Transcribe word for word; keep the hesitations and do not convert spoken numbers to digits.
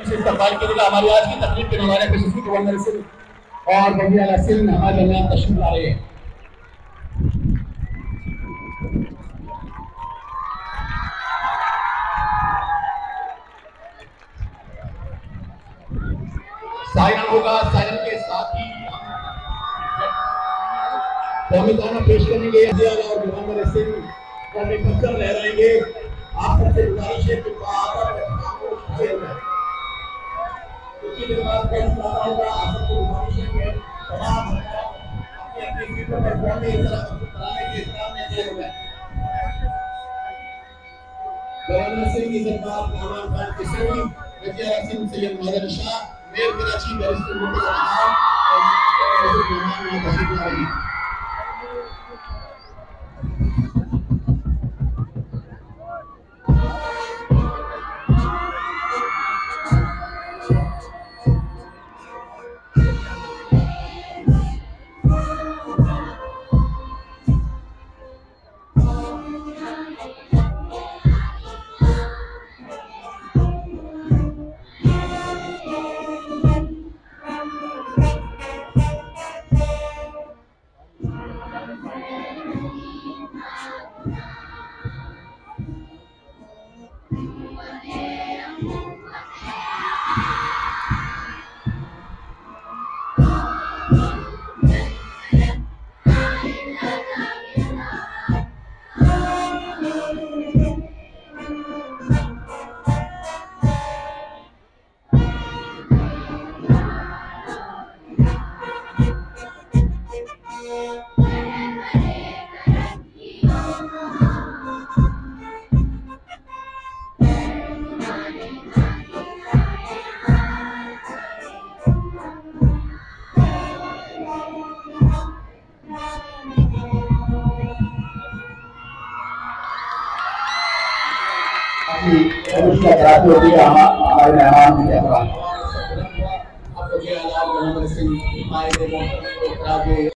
से इस्तेमाल कीजिएगा। हमारी आज की तकरीब के नवाने पे सुफी गवर्नर सिंह और बंदी आला सिंह हमारे दरमियान तशरीफ ला रहे हैं। सायन होगा, सायन के साथ ही कौमी गाना पेश करेंगे और गवर्नर सिंह कौमी पत्थर लहराएंगे। आप सबसे गुजारिश है कि कुछ देर बाद फैसला होगा। आप सबसे गुजारिश है कि तमाम अपनी अपनी सीटों पर कौमी कराने के इंतजाम में लगे हुए हैं। गवर्नर सिंह की सरकार इमरान खान की सऊदी वज़ीर आज़म सैयद मदन शाह मेयर कराची बैरिस्टर मुर्तज़ा खान और मेहमान तशरीफ लाएंगे। हमारे मेहमान